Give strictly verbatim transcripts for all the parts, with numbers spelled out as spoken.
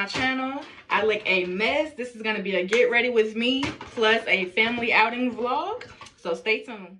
channel. I look a mess. This is gonna be a get ready with me plus a family outing vlog. So stay tuned.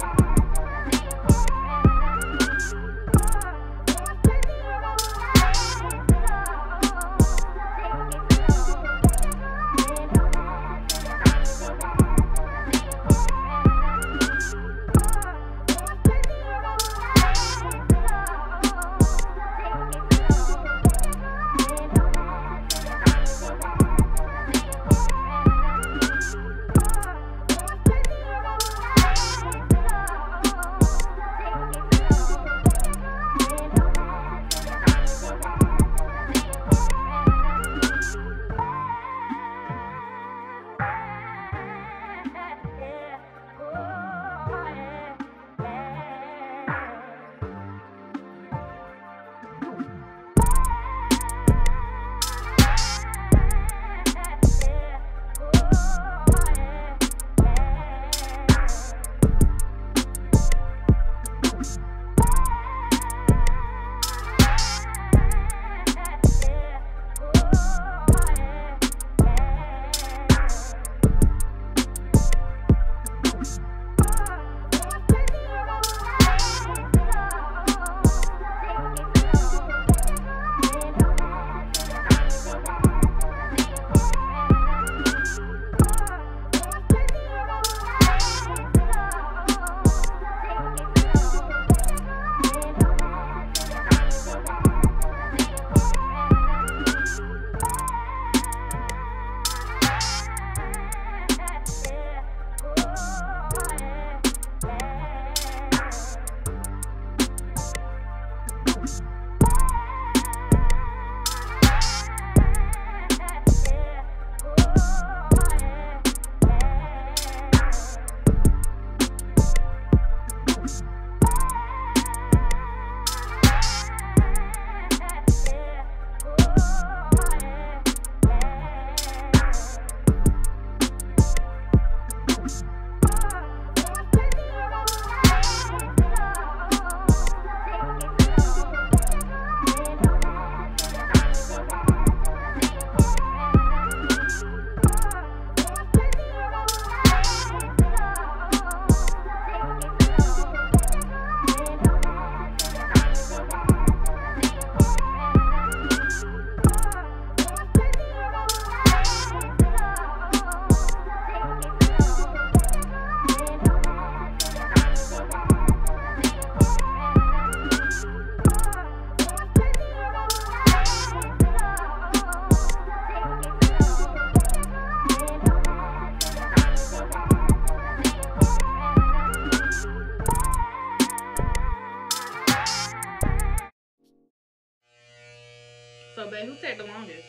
So, babe, who take the longest?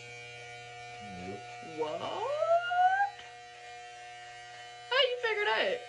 Yep. What? How you figure that?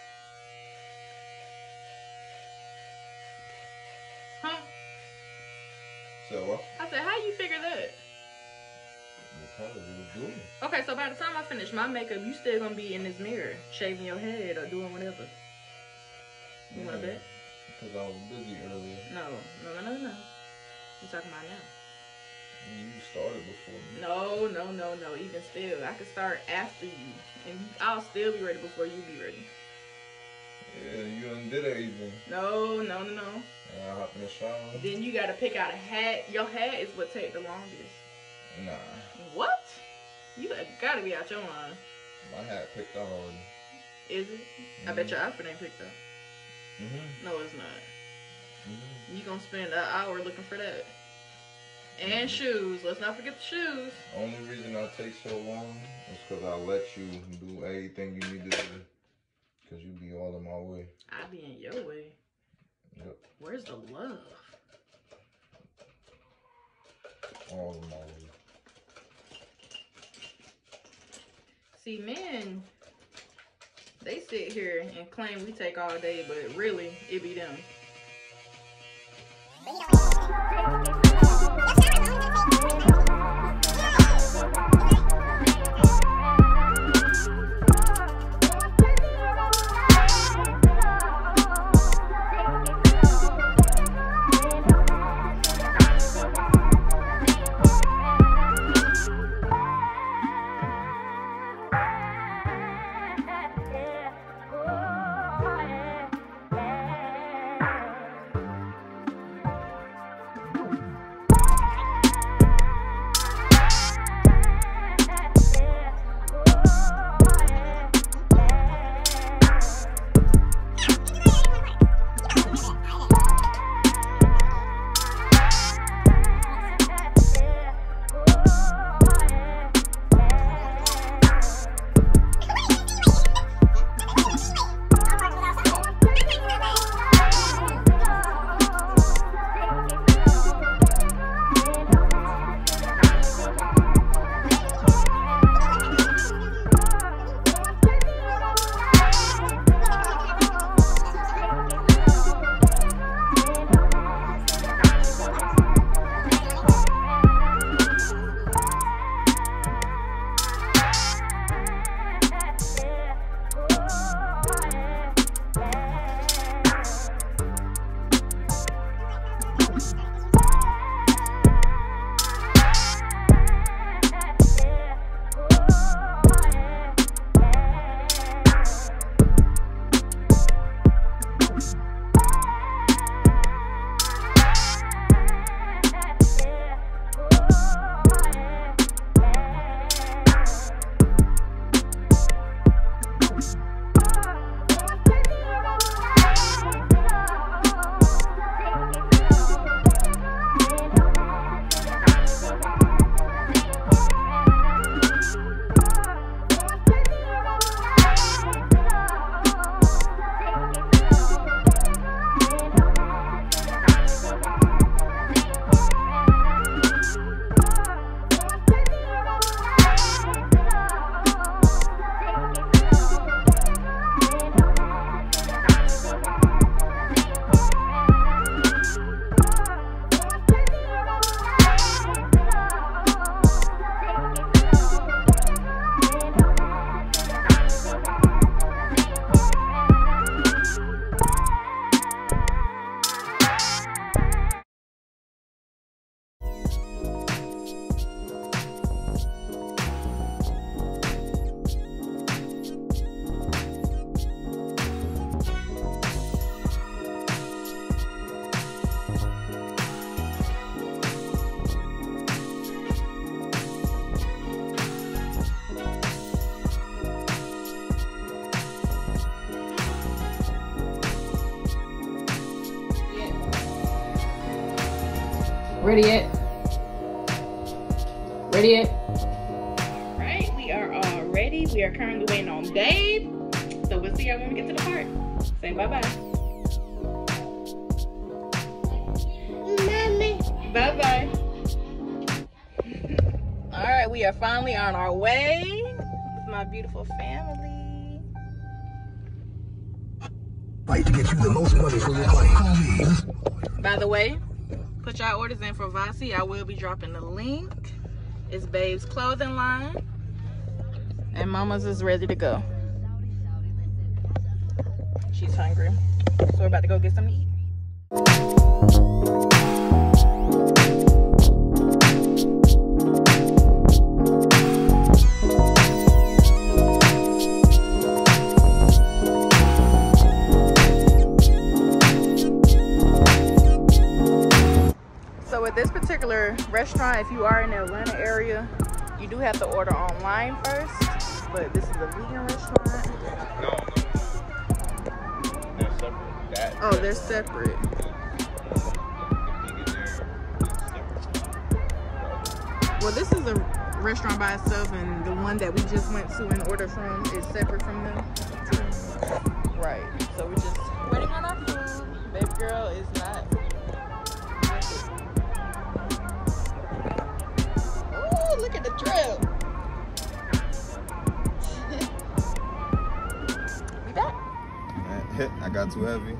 Huh? So what? I said, how you figure that? Because you was doing it. Okay, so by the time I finish my makeup, you still gonna be in this mirror, shaving your head or doing whatever. You Yeah. wanna bet? Because I was busy earlier. No, no, no, no, no. You talking about now? You started before me. No, no, no, no. Even still, I could start after you, and I'll still be ready before you be ready. Yeah, you done did everything. No, no, no, no. And I hop in the shower. Then you gotta pick out a hat. Your hat is what take the longest. Nah. What? You gotta be out your line. My hat picked out already. Is it? Mm-hmm. I bet your outfit ain't picked up. Mm-hmm. No, it's not. Mm-hmm. You gonna spend an hour looking for that. And shoes. Let's not forget the shoes. Only reason I take so long is because I let you do everything you need to do. Because you be all in my way. I be in your way. Yep. Where's the love? All in my way. See, men, they sit here and claim we take all day, but really, it be them. Ready yet? Ready yet? Alright, we are all ready. We are currently waiting on Dave. So we'll see y'all when we get to the park. Say bye-bye. Mommy. Bye-bye. Alright, we are finally on our way with my beautiful family. Fight to get you the most money for your money. By the way, put y'all orders in for Vasi. I will be dropping the link. It's Babe's clothing line. And Mama's is ready to go. She's hungry. So we're about to go get something to eat. So at this particular restaurant, if you are in the Atlanta area, you do have to order online first. But this is a vegan restaurant. No, no, no. They're separate. That, oh, they're separate. Well, this is a restaurant by itself, and the one that we just went to and ordered from is separate from them. Right. So we're just waiting on our food. Baby girl is not. Oh, look at the drip. We back. I got too heavy.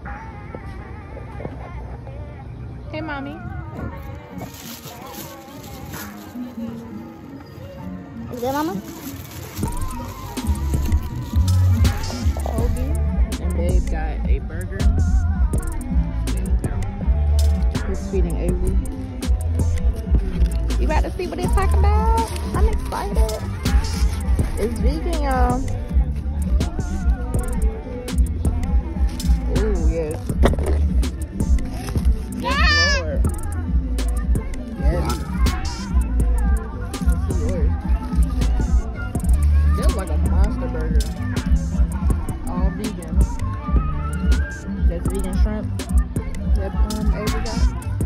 Hey, mommy. Is that mama? Kobe and Babe got a burger. He's feeding Avery. You about to see what they're talking about? I'm excited. It's vegan, y'all. Oh, yes. Yes, Lord. Yes. This is yours. That's like a monster burger. All vegan. That's vegan shrimp that um, Avery got.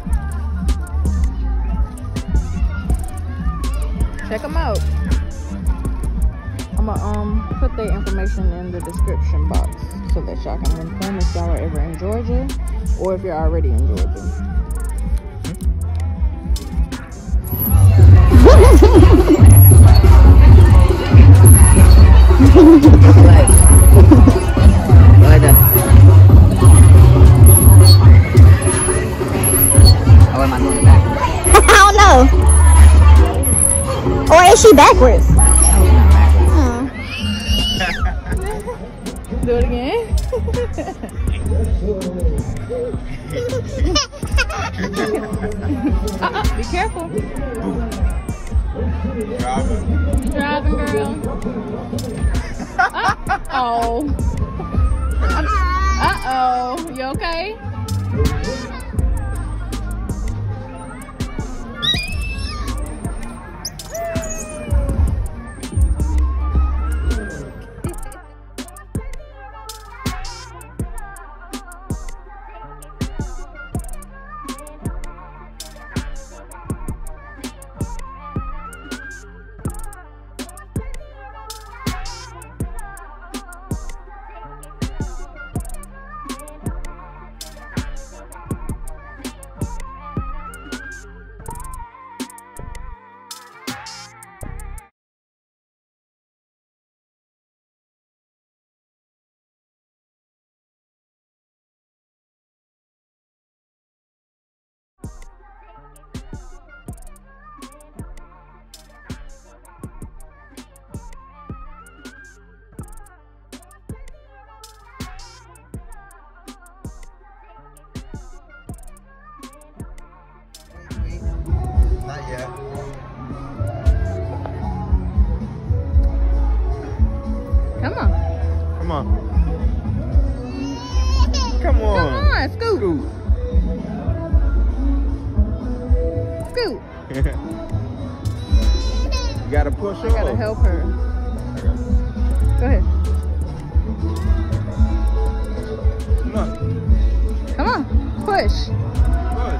Check them out. I'm gonna um put their information in the description box so that y'all can link them if y'all are ever in Georgia or if you're already in Georgia. I don't know. Or is she backwards? Oh. Do it again. uh-uh, be careful. Driving. Driving, girl. Uh-oh. Uh-oh. You okay? on. Come on. Come on, scoot. Scoot. Scoot. You gotta push I off. gotta help her. Go ahead. Come on. Come on, push. Push.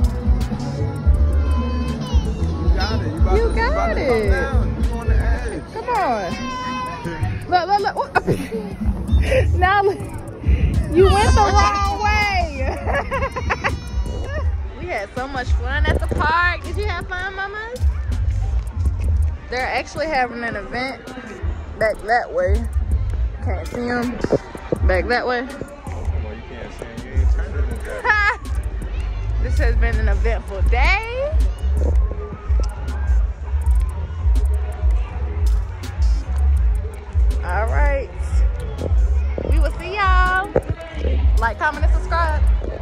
You got it. You, about You to, got about to it. come down. You on the edge. Come on. Look, look, look. Now look. You went the wrong way. We had so much fun at the park. Did you have fun, mamas? They're actually having an event back that way. Can't see them. Back that way. Come on, you can't see him. You ain't turning it that. This has been an eventful day. All right. We will see y'all. Like, comment, and subscribe.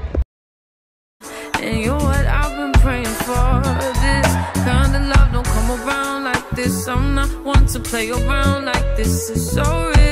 And you're what I've been praying for. This kind of love don't come around like this. I'm not one to play around like this. It's so real.